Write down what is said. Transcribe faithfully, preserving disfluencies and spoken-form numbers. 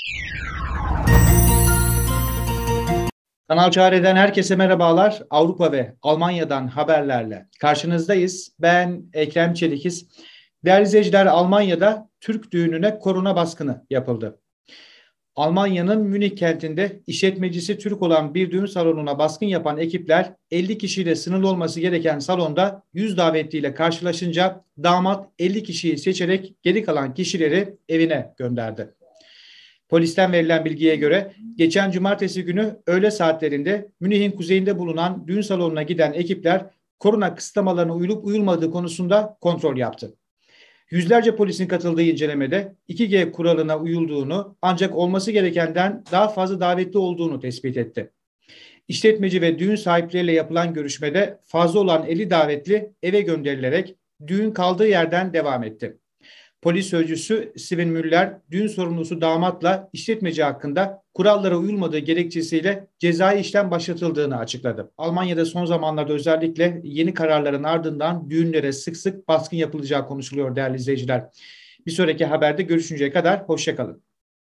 Kanal Çare'den herkese merhabalar. Avrupa ve Almanya'dan haberlerle karşınızdayız. Ben Ekrem Çelikiz. Değerli izleyiciler, Almanya'da Türk düğününe korona baskını yapıldı. Almanya'nın Münih kentinde işletmecisi Türk olan bir düğün salonuna baskın yapan ekipler elli kişiyle sınırlı olması gereken salonda yüz davetliyle karşılaşınca damat elli kişiyi seçerek geri kalan kişileri evine gönderdi. Polisten verilen bilgiye göre geçen cumartesi günü öğle saatlerinde Münih'in kuzeyinde bulunan düğün salonuna giden ekipler korona kısıtlamalarına uyulup uyulmadığı konusunda kontrol yaptı. Yüzlerce polisin katıldığı incelemede iki G kuralına uyulduğunu ancak olması gerekenden daha fazla davetli olduğunu tespit etti. İşletmeci ve düğün sahipleriyle yapılan görüşmede fazla olan elli davetli eve gönderilerek düğün kaldığı yerden devam etti. Polis sözcüsü Sven Müller, düğün sorumlusu damatla işletmeci hakkında kurallara uyulmadığı gerekçesiyle cezai işlem başlatıldığını açıkladı. Almanya'da son zamanlarda özellikle yeni kararların ardından düğünlere sık sık baskın yapılacağı konuşuluyor değerli izleyiciler. Bir sonraki haberde görüşünceye kadar hoşça kalın.